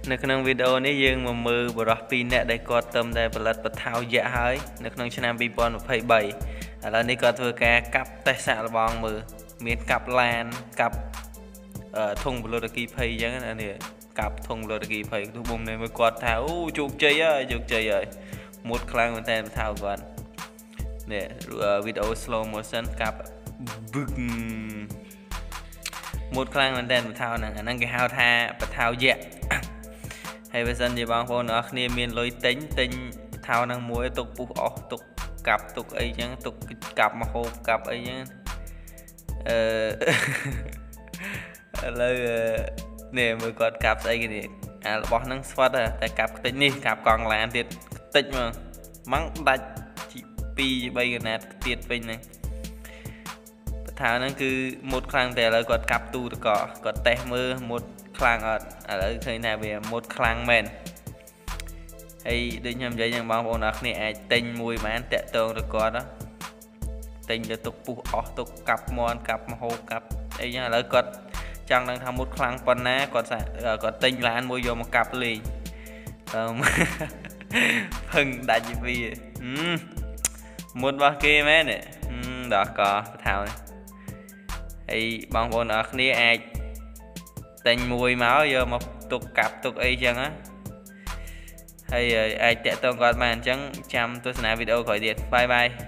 Nơiក្នុងvideo này dương mà mơ bờ rọc pin nè đây có tâm đây bật lật bật thao dạ hơi nơiក្នុងឆ្នាំ2023ឥឡូវនេះគាត់ធ្វើការកាប់តេសាក់លបងមើលមានកាប់ឡានកាប់ធុងប្លូតគីភ័យអញ្ចឹងណានេះកាប់ធុងប្លូតគីភ័យទូបុំនេះមើលគាត់ថាអូជោគជ័យហើយមុតខ្លាំងមែនតើថៅគាត់នេះវីដេអូ slow motion កាប់បឹកមុតខ្លាំងមែនតើថៅហ្នឹងអាហ្នឹងគេហៅថាបថៅយៈហើយបើសិនជាបងប្អូនអរគ្នាមានលុយទិញថៅហ្នឹងមួយទុកពុះអស់ទុកកាប់ទុកអីចឹងទុកកាប់មកហូបកាប់អីចឹងឥឡូវនេះមើលគាត់កាប់ស្អីគេនេះអារបស់ហ្នឹងស្វិតតែកាប់ខ្ទេចនេះកាប់កង់ឡានទៀតខ្ទេចមកដាច់2 3កណាត់ទៀតពេញហ្នឹងបថៅហ្នឹងគឺមុតខ្លាំងតែឥឡូវគាត់កាប់ទូតកគាត់តេស្តមើលមុតខ្លាំងអត់ឥឡូវឃើញថាវាមុតខ្លាំងមែនហើយដូចខ្ញុំនិយាយចឹងបងប្អូនអរគ្នាអាចទិញមួយបានតាក់ទងទៅគាត់ទិញទៅទុកពុះអស់ទុកកាប់មន់កាប់មហូបកាប់អីចឹងឥឡូវគាត់ចង់ដឹងថាមុតខ្លាំងប៉ុណ្ណាគាត់ទិញឡានមួយយកមកកាប់លេងផឹងដាច់ពីមុតរបស់គេមែនទេដល់កបថៅហើយបងប្អូនអរគ្នាអាចទិញមួយមកយកមកទុកកាប់ទុកអីចឹងណាហើយអាចតាក់ទងគាត់បានអញ្ចឹងចាំទស្សនាវីដេអូក្រោយទៀតបាយបាយ